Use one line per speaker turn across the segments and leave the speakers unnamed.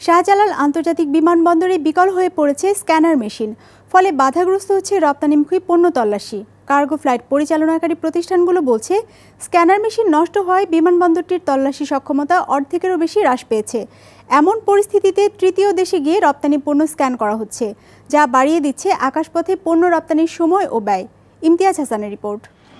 শাহজালাল আন্তর্জাতিক বিমানবন্দরে বিকল হয়ে পড়েছে স্ক্যানার মেশিন, ফলে বাধাগ্রস্ত হচ্ছে রপ্তানিমুখী পণ্য তল্লাশি। কার্গো ফ্লাইট পরিচালনাকারী প্রতিষ্ঠানগুলো বলছে, স্ক্যানার মেশিন নষ্ট হওয়ায় বিমানবন্দরটির তল্লাশি সক্ষমতা অর্ধেকেরও বেশি হ্রাস পেয়েছে। এমন পরিস্থিতিতে তৃতীয় দেশে গিয়ে রপ্তানি পণ্য স্ক্যান করা হচ্ছে, যা বাড়িয়ে দিচ্ছে আকাশপথে পণ্য রপ্তানির সময় ও ব্যয়। ইমতিয়াজ হাসানের রিপোর্ট।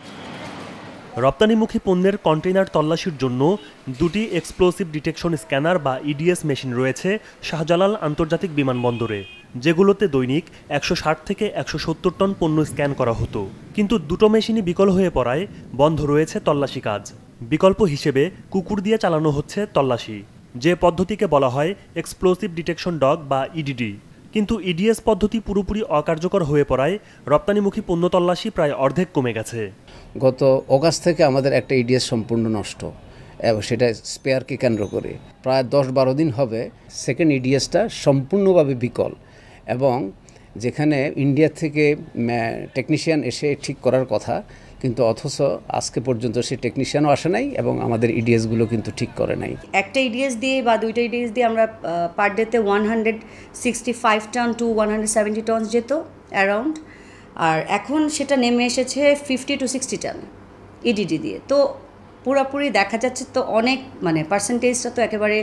রপ্তানিমুখী পণ্যের কন্টেইনার তল্লাশির জন্য দুটি এক্সপ্লোসিভ ডিটেকশন স্ক্যানার বা ইডিএস মেশিন রয়েছে শাহজালাল আন্তর্জাতিক বিমানবন্দরে, যেগুলোতে দৈনিক 160 থেকে 170 টন পণ্য স্ক্যান করা হতো। কিন্তু দুটো মেশিনই বিকল হয়ে পড়ায় বন্ধ রয়েছে তল্লাশি কাজ। বিকল্প হিসেবে কুকুর দিয়ে চালানো হচ্ছে তল্লাশি, যে পদ্ধতিকে বলা হয় এক্সপ্লোসিভ ডিটেকশন ডগ বা ইডিডি। কিন্তু ইডিএস পদ্ধতি পুরোপুরি অকার্যকর হয়ে পড়ায় রপ্তানিমুখী পণ্য তল্লাশি প্রায় অর্ধেক কমে গেছে।
গত অগাস্ট থেকে আমাদের একটা ইডিএস সম্পূর্ণ নষ্ট, এবং সেটা স্পেয়ারকে কেন্দ্র করে প্রায় 10-12 দিন হবে সেকেন্ড ইডিএসটা সম্পূর্ণভাবে বিকল, এবং যেখানে ইন্ডিয়া থেকে টেকনিশিয়ান এসে ঠিক করার কথা, কিন্তু অথচ আজকে পর্যন্ত সেই টেকনিশিয়ানও আসে নাই এবং আমাদের ইডিএসগুলো কিন্তু ঠিক করে নাই।
একটা ইডিএস দিয়ে বা দুইটা ইডিএস দিয়ে আমরা পার ডেতে 165 টন টু 170 টন যেত অ্যারাউন্ড, আর এখন সেটা নেমে এসেছে 50 to 60 টন ইডিডি দিয়ে। তো পুরোপুরি দেখা যাচ্ছে তো অনেক পার্সেন্টেজটা তো একেবারে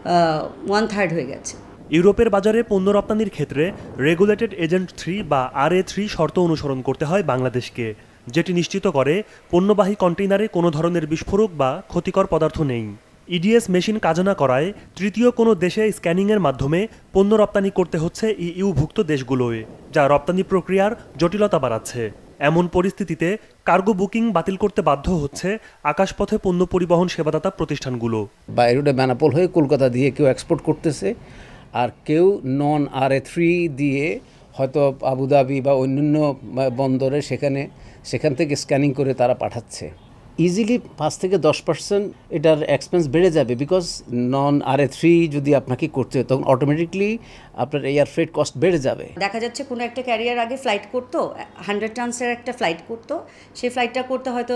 1/3 হয়ে গেছে।
ইউরোপের বাজারে পণ্য রপ্তানির ক্ষেত্রে রেগুলেটেড এজেন্ট 3 বা RA3 শর্ত অনুসরণ করতে হয় বাংলাদেশকে, যেটি নিশ্চিত করে পণ্যবাহী কন্টেইনারে কোনো ধরনের বিস্ফোরক বা ক্ষতিকর পদার্থ নেই। ইডিএস মেশিন কাজ না করায় তৃতীয় কোনো দেশে স্ক্যানিংয়ের মাধ্যমে পণ্য রপ্তানি করতে হচ্ছে ইইউভুক্ত দেশগুলোয়, যা রপ্তানি প্রক্রিয়ার জটিলতা বাড়াচ্ছে। এমন পরিস্থিতিতে কার্গো বুকিং বাতিল করতে বাধ্য হচ্ছে আকাশপথে পণ্য পরিবহন সেবাদাতা প্রতিষ্ঠানগুলো।
বাইরে ম্যানাপোল হয়ে কলকাতা দিয়ে কেউ এক্সপোর্ট করতেছে, আর কেউ নন RA3 দিয়ে হয়তো আবুধাবি বা অন্যান্য বন্দরে সেখান থেকে স্ক্যানিং করে তারা পাঠাচ্ছে। ইজিলি 5 থেকে 10% এটার এক্সপেন্স বেড়ে যাবে, বিকজ নন RA3 যদি আপনাকে করতে হয় তখন অটোমেটিকলি আপনার এয়ার ফ্রেট কস্ট বেড়ে যাবে।
দেখা যাচ্ছে কোনো একটা ক্যারিয়ার আগে ফ্লাইট করতো, 100 টনসের একটা ফ্লাইট করতো, সেই ফ্লাইটটা করতে হয়তো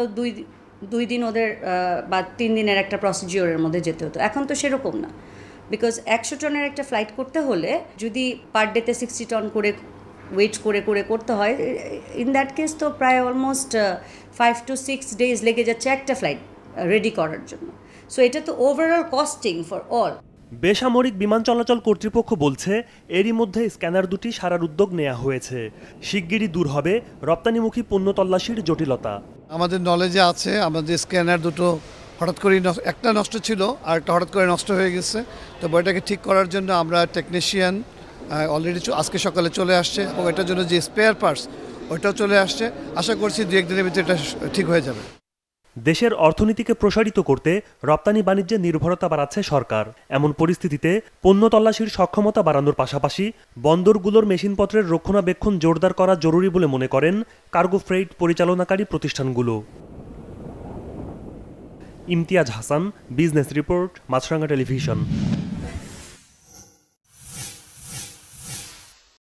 দুই দিন ওদের বা 3 দিনের একটা প্রসিডিওরের মধ্যে যেতে হতো। এখন তো সেরকম না, বিকজ 100 টনের একটা ফ্লাইট করতে হলে যদি পার ডেতে 60 টন করে ওয়েট করে করতে হয়, ইন দ্যাট কেস তো প্রায় অলমোস্ট 5 to 6 ডেজ লেগে যাচ্ছে একটা ফ্লাইট রেডি করার জন্য। সো এটা তো ওভারঅল কস্টিং ফর অল।
বেসামরিক বিমান চলাচল কর্তৃপক্ষ বলছে, এরই মধ্যে স্ক্যানার দুটি সারার উদ্যোগ নেওয়া হয়েছে। শিগগিরই দূর হবে রপ্তানিমুখী পণ্য তল্লাশির জটিলতা।
আমাদের নলেজে আছে, আমাদের স্ক্যানার দুটো হঠাৎ করে একটা নষ্ট ছিল আর একটা হঠাৎ করে নষ্ট হয়ে গেছে। তো বইটাকে ঠিক করার জন্য আমরা টেকনিশিয়ান অলরেডি আজকে সকালে চলে আসছে, এবং এটার জন্য যে স্পেয়ার পার্টস ওইটাও চলে আসছে। আশা করছি 2-1 দিনের ভিতরে এটা ঠিক হয়ে যাবে।
দেশের অর্থনীতিকে প্রসারিত করতে রপ্তানি বাণিজ্যে নির্ভরতা বাড়াচ্ছে সরকার। এমন পরিস্থিতিতে পণ্য তল্লাশির সক্ষমতা বাড়ানোর পাশাপাশি বন্দরগুলোর মেশিনপত্রের রক্ষণাবেক্ষণ জোরদার করা জরুরি বলে মনে করেন কার্গো ফ্রেইট পরিচালনাকারী প্রতিষ্ঠানগুলো। Imtiaz Hasan, business report, Maasranga television.